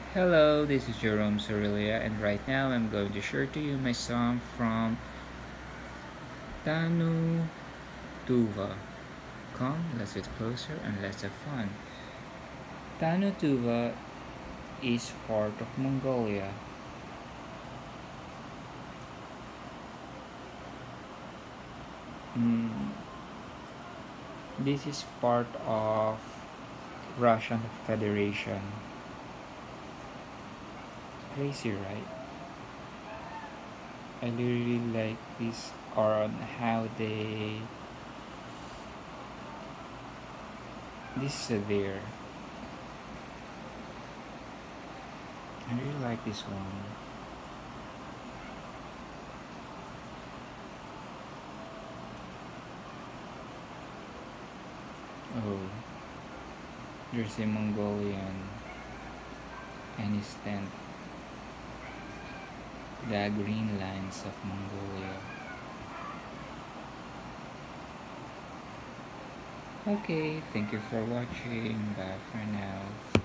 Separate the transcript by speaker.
Speaker 1: Hello, this is Jerome Sorilia, and right now I'm going to share to you my song from Tannu Tuva. Come, let's get closer and let's have fun. Tannu Tuva is part of Mongolia. Mm, this is part of Russian Federation. Crazy, right? I really like this on how this is there. I really like this one. Oh, there's a Mongolian and his tent, the green lines of Mongolia. Okay, thank you for watching. Bye for now.